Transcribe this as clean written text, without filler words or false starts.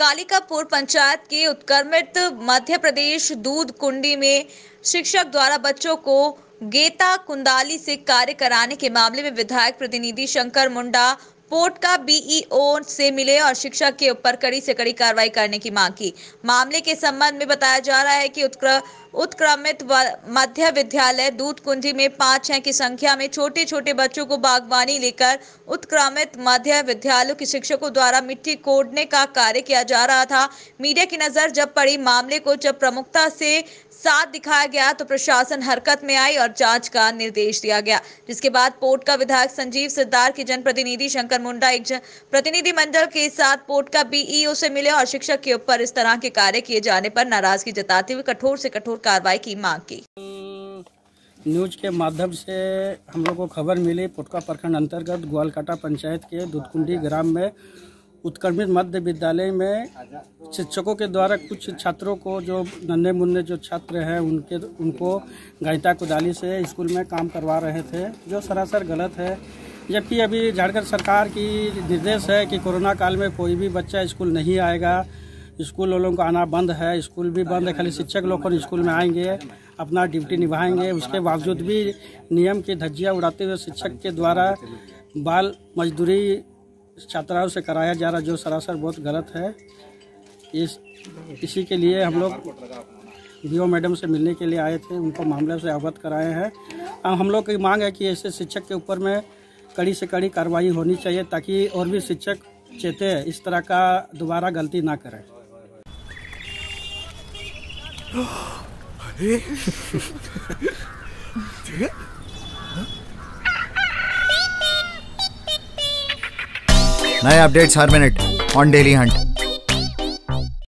कालिकापुर पंचायत के उत्क्रमित मध्य प्रदेश दूध कुंडी में शिक्षक द्वारा बच्चों को गेता कुंडाली से कार्य कराने के मामले में विधायक प्रतिनिधि शंकर मुंडा पोटका बीईओ से मिले और शिक्षक के ऊपर कड़ी से कड़ी कार्रवाई करने की मांग की। मामले के संबंध में बताया जा रहा है कि उत्क्रमित मध्य विद्यालय दूध कुंडी में 5-6 की संख्या में छोटे छोटे बच्चों को बागवानी लेकर उत्क्रमित मध्य विद्यालयों के शिक्षकों द्वारा मिट्टी कोड़ने का कार्य किया जा रहा था। मीडिया की नजर जब पड़ी, मामले को जब प्रमुखता से साथ दिखाया गया तो प्रशासन हरकत में आई और जांच का निर्देश दिया गया, जिसके बाद पोटका विधायक संजीव सिद्धार के जनप्रतिनिधि शंकर मुंडा एक प्रतिनिधिमंडल के साथ पोटका बीईओ से मिले और शिक्षक के ऊपर इस तरह के कार्य किए जाने पर नाराजगी जताते हुए कठोर से कठोर कार्रवाई की मांग की। न्यूज के माध्यम से हम लोग को खबर मिली, पोटका प्रखंड अंतर्गत ग्वालकाटा पंचायत के दूधकुंडी ग्राम में उत्क्रमित मध्य विद्यालय में शिक्षकों के द्वारा कुछ छात्रों को, जो नन्हे मुन्ने जो छात्र हैं, उनको गैता कुदाली से स्कूल में काम करवा रहे थे, जो सरासर गलत है। जबकि अभी झारखंड सरकार की निर्देश है कि कोरोना काल में कोई भी बच्चा स्कूल नहीं आएगा, स्कूल वालों को आना बंद है, स्कूल भी बंद है, खाली शिक्षक लोग स्कूल में आएंगे, अपना ड्यूटी निभाएंगे। उसके बावजूद भी नियम की धज्जियाँ उड़ाते हुए शिक्षक के द्वारा बाल मजदूरी छात्राओं से कराया जा रहा, जो सरासर बहुत गलत है। इसी के लिए हम लोग बीओ मैडम से मिलने के लिए आए थे, उनको मामले से अवगत कराए हैं। हम लोग की मांग है कि ऐसे शिक्षक के ऊपर में कड़ी से कड़ी कार्रवाई होनी चाहिए, ताकि और भी शिक्षक चेते इस तरह का दोबारा गलती ना करें। नए अपडेट्स हर मिनट ऑन डेली हंट।